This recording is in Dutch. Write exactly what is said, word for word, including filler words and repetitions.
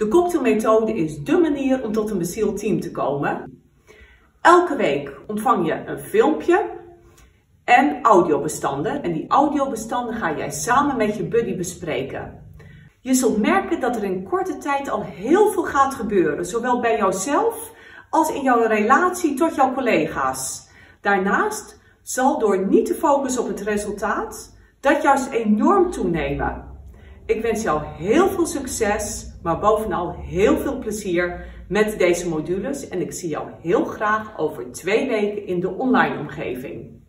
De cocktailmethode is dé manier om tot een bezield team te komen. Elke week ontvang je een filmpje en audiobestanden. En die audiobestanden ga jij samen met je buddy bespreken. Je zult merken dat er in korte tijd al heel veel gaat gebeuren. Zowel bij jouzelf als in jouw relatie tot jouw collega's. Daarnaast zal door niet te focussen op het resultaat, dat juist enorm toenemen. Ik wens jou heel veel succes, maar bovenal heel veel plezier met deze modules. En ik zie jou heel graag over twee weken in de online omgeving.